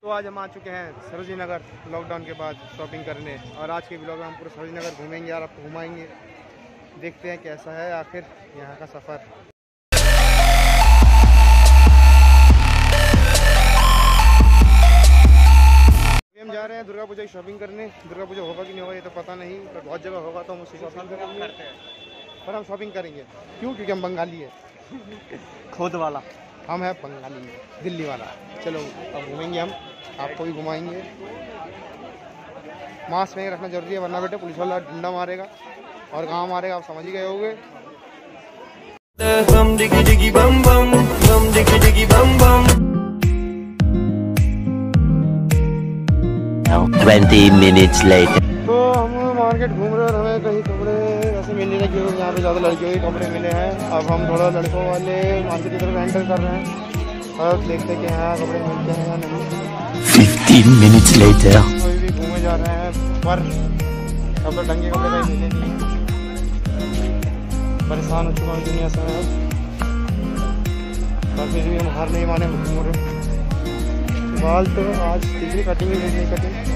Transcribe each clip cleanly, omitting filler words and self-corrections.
तो आज हम आ चुके हैं सरोजनी नगर लॉकडाउन के बाद शॉपिंग करने, और आज के ब्लॉग में हम पूरा सरोजनी नगर घूमेंगे और आपको घुमाएंगे। देखते हैं कैसा है आखिर यहाँ का सफ़र। हम जा रहे हैं दुर्गा पूजा की शॉपिंग करने। दुर्गा पूजा होगा कि नहीं होगा ये तो पता नहीं, पर बहुत जगह होगा तो हम उसकी शॉपिंग करेंगे। पर हम शॉपिंग करेंगे क्यों? क्योंकि हम बंगाली है। खुद वाला हम है बंगाली, दिल्ली वाला। चलो अब घूमेंगे, हम आपको भी घुमाएंगे। मास्क नहीं रखना जरूरी है, वरना बेटे पुलिस वाला डंडा मारेगा और कहाँ मारेगा आप समझ ही गए होंगे। तो हम मार्केट घूम रहे हैं और हमें कहीं कपड़े ऐसे मिल नहीं रहे क्योंकि यहाँ पे ज़्यादा लड़कियों के कपड़े मिले हैं। अब हम थोड़ा लड़कों वाले मार्केट की तरफ एंटर कर रहे हैं और देखते कि यहाँ कपड़े मिलते हैं या नहीं। 15 minutes later. कोई भी घूमे जा रहे हैं पर अब तो ढंग के कपड़े कहीं मिले नहीं। परेशान हो चुका हूँ दुनिया से मैं, पर फिर भी हम हार नहीं माने घूम रहे। बाल तो आज कितनी कटिंग नहीं कटिंग।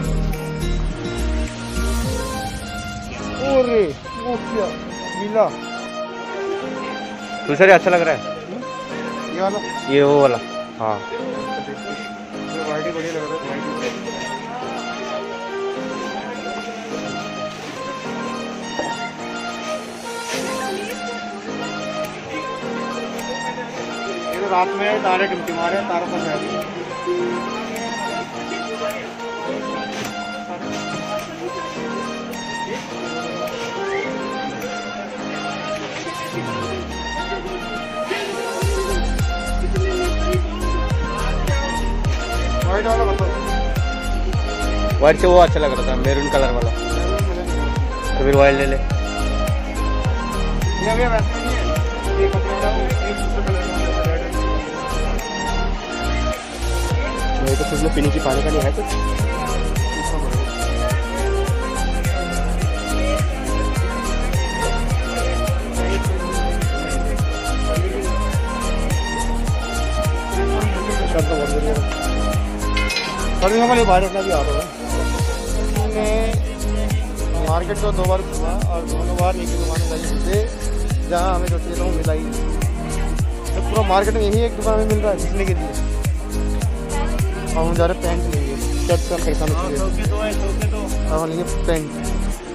अरे वो क्या मिला? दूसरे अच्छा लग रहा है ये वाला, ये वो वाला। हाँ वाइट ही बढ़िया लग रहा है। ये तो रात में तारे टिमटिमा रहे हैं, तारों पर है। वाइट वाला बताओ। वाइट से वो अच्छा लग रहा था, मेरून कलर वाला। तो फिर वाइट ले ले। ये वैसे नहीं है, ये कपड़ा वाला एक दूसरे कलर का रेड है। ये तो कुछ पीने की पानी का नहीं है कुछ। शर्ट तो बहुत बढ़िया है। सर्दियों का बाहर अपना भी आ रहा है। मैंने मार्केट को 2 बार घूमा और दोनों बार एक ही दुकान जाई मुझे जहाँ हमें जो चाहिए वो मिला ही। तो पूरा मार्केट में यही एक दुकान में मिल रहा है घिसने के लिए। और हम जा रहे पैंट लेंगे, शर्ट का पैसा नहीं चाहिए। अब लेंगे पैंट।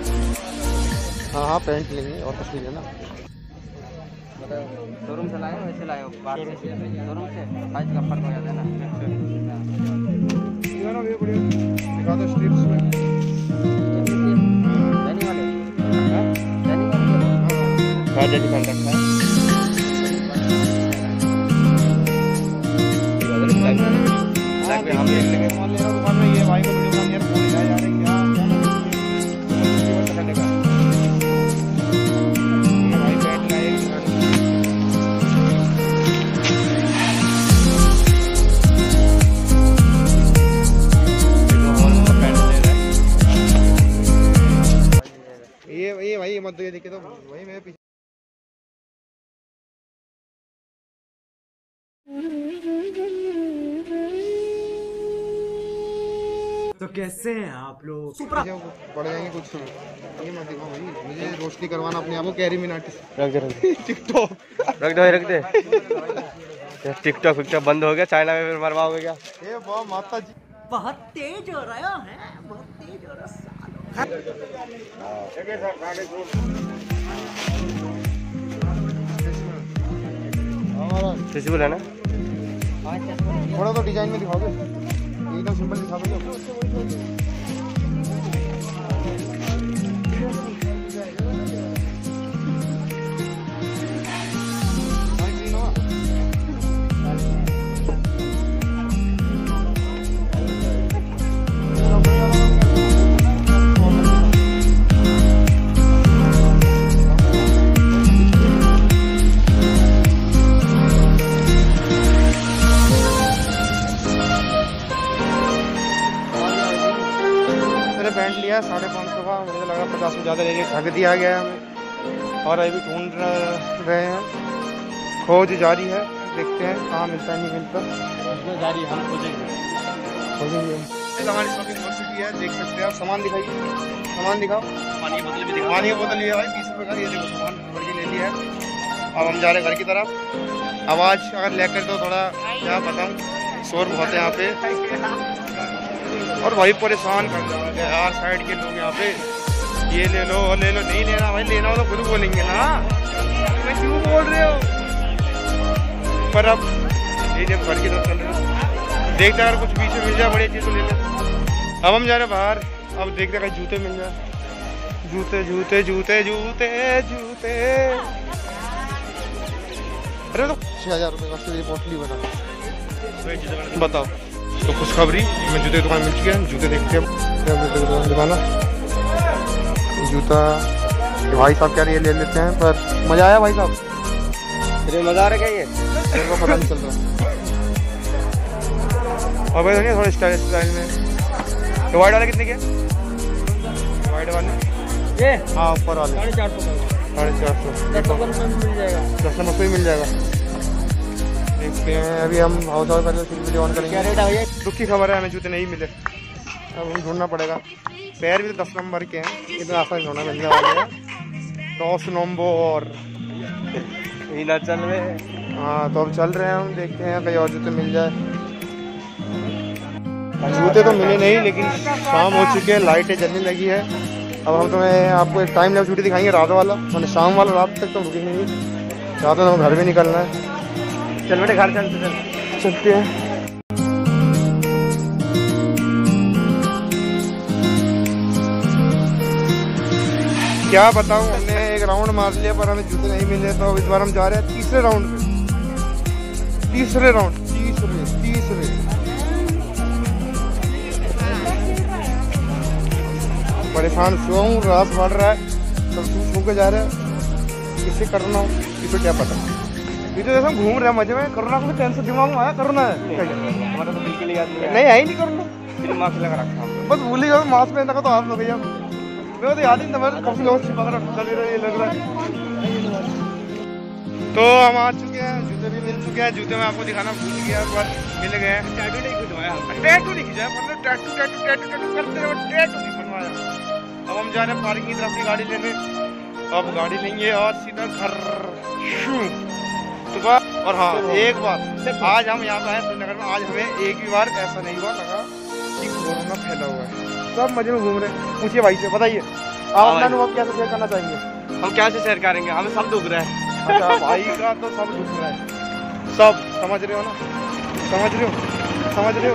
हाँ पैंट लेंगे और कुछ नहीं लेना। शोरूम से लाए हो वैसे लाए हो? शोरूम से साइज का फर्क हो जाता है ना। ये बढ़िया दिखा दो स्ट्रिप्स में। जानी वाले हाँ जैसी पहन रखा है। हम देख लेंगे दुकान में। ये भाई को दुकान यार फोन जा रहे क्या चलेगा। भाई पैंट लाए ये भाई मत दो, ये देखे तो वही मेरे पीछे। तो कैसे हैं आप लोग? पड़ जाएंगे कुछ। ये मत दिखाओ भाई, मुझे रोशनी करवाना अपने आप को। कैरी मिनाटी रख दे टिकटॉक रख दे। टिकटॉक विकटॉक बंद हो गया, चाइना में फिर मरवाओगे क्या? ये वाह माता जी बहुत तेज हो रहा है, बहुत तेज हो रहा है। फिजिबल है ना? थोड़ा तो डिजाइन में दिखाओगे, एकदम सिंपल दिखाओगे। पैंट लिया 550 का, मुझे लगा 50 में ज़्यादा लेके ठग दिया गया हमें। और अभी ढूंढ रहे हैं, खोज जारी है। देखते हैं कहाँ मिलता है नहीं मिलता। जारी हम खोजेंगे। हमारी शॉपिंग हो चुकी है, देख सकते हैं आप। सामान दिखाइए, सामान दिखाओ। पानी की बोतल भी दिखा। पानी की बोतल लिया भाई 20 रुपये का, ये देखो सामान भर के ले लिया है। अब हम जा रहे हैं घर की तरफ। आवाज़ अगर लेकर तो थोड़ा क्या बताऊँ, शोर बहुत है यहाँ पे और भाई परेशान कर रहा है यार साइड के लोग यहाँ पे। ये ले लो और ले लो, नहीं लेना भाई, लेना हो तो खुद बोलेंगे ना, मैं क्यों बोल रहे हो। पर अब ये जब घर की तरफ चल रहे हो, देखते अगर कुछ पीछे मिल जाए बढ़िया चीज़ तो ले लेते। अब हम जा रहे हैं बाहर, अब देखते कहीं जूते मिल जाए। जूते जूते जूते जूते जूते, अरे तो 6000 रुपये का सिर्फ पोटली बना। बताओ तो खुशखबरी, मैं जूते की दुकान मिल चुकी है, जूते देखते हैं दुकान जूता। भाई साहब क्या ये ले लेते हैं, पर मजा आया भाई साहब? तेरे मजा आ रहा है क्या? ये मेरे को पता नहीं चल रहा। और भाई देखिए थोड़ा स्टाइल में। तो वाइट वाले कितने के? वाइट वाले ये हाँ ऊपर वाले 450 450 मिल जाएगा। 10 नंबर पे ही मिल जाएगा। देखते हैं अभी हम हाउस ऑफ पहले वीडियो ऑन करेंगे। क्या रेट है भैया? दुख की खबर है, हमें जूते नहीं मिले, अब हम ढूंढना पड़ेगा। पैर भी तो 10 नंबर के हैं, इतना आसान ढूंढना मिलने वाले हैं। 10 नंबर हीला चल रहे। हाँ तो अब चल रहे हैं हम, देखते हैं कहीं और जूते मिल जाए। जूते तो मिले नहीं, लेकिन शाम हो चुकी है, लाइटें जलने लगी है। अब हम तुम्हें आपको एक टाइम लैप्स शूट दिखाएंगे रात वाला, मैंने शाम वाला। रात तक तो रुकेंगे नहीं, रात में हमें घर भी निकलना है। चल बेटे घर चलते हैं। क्या बताऊं, हमने एक राउंड मार लिया पर हमें जूते नहीं मिले, तो इस बार हम जा रहे हैं तीसरे राउंड पे। तीसरे परेशान हुआ हूँ, रात बढ़ रहा है, सब सूख के जा रहे हैं। किसे करना हो ये तो क्या पता। ये तो जैसे घूम रहे हैं मजे में, कोरोना को भी टेंशन दिमाग में आया, कोरोना है हमारा तो बिल्कुल याद नहीं है ही नहीं कोरोना। फिर मास्क लगा रखा बस भूल ही गया, मास्क पहनने का तो आप लोग मेरे तो याद ही नहीं था, काफी लोग छिपा कर रखा ये लग रहा है। तो हम आ चुके हैं, जूते भी मिल चुके हैं। जूते में आपको दिखाना भूल गया, पर मिल गए हैं। टैटू नहीं खिंचवाया हमने। टैटू नहीं खिंचाया, मतलब टैटू टैटू टैटू टैटू करते रहे, टैटू नहीं बनवाया। अब हम जा रहे हैं पार्किंग की तरफ अपनी गाड़ी लेने। अब गाड़ी लेंगे और सीधा घर सुबह। और हाँ एक बात, आज हम यहाँ पे आए श्रीनगर में, आज हमें एक भी बार ऐसा नहीं हुआ लगा कि कोरोना फैला हुआ है। सब मजे में घूम रहे हैं। पूछिए भाई से, बताइए आप अपना अनुभव कैसे शेयर करना चाहेंगे? हम क्या से शेयर करेंगे, हमें सब दुख रहा है। अच्छा भाई का तो सब दुख रहा है, सब समझ रहे हो ना, समझ रहे हो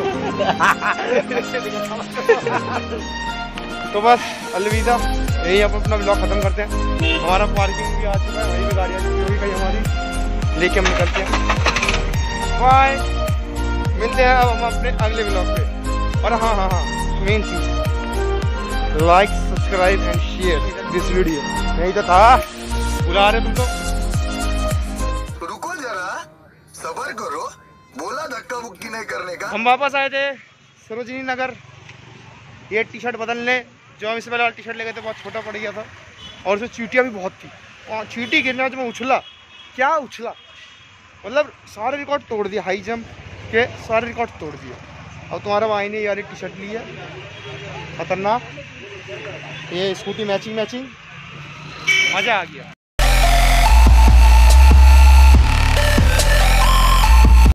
तो बस अलविदा, यही अब अपना ब्लॉग खत्म करते हैं। हमारा पार्किंग भी आ चुका है, वहीं पे गाड़ी आ चुकी होगी कहीं हमारी, लेके हम निकलते हैं। बाय, मिलते हैं अब हम अपने अगले ब्लॉग पे। और हाँ मेन चीज, like subscribe and share this video. नहीं तो था बुला रहे तुम तो। रुको जरा, सब्र करो, बोला धक्का मुक्की नहीं करने का। हम वापस आए थे सरोजिनी नगर, ये टी शर्ट बदलने। जो हम इससे पहले टी शर्ट ले गए थे बहुत छोटा पड़ गया था, और उसमें चींटियाँ भी बहुत थी। और चींटी गिरने में उछला, क्या उछला, मतलब सारे रिकॉर्ड तोड़ दिया, हाई जंप के सारे रिकॉर्ड तोड़ दिए। अब तुम्हारा भाई ने यार टी शर्ट ली है खतरनाक, ये स्कूटी मैचिंग मज़ा आ गया।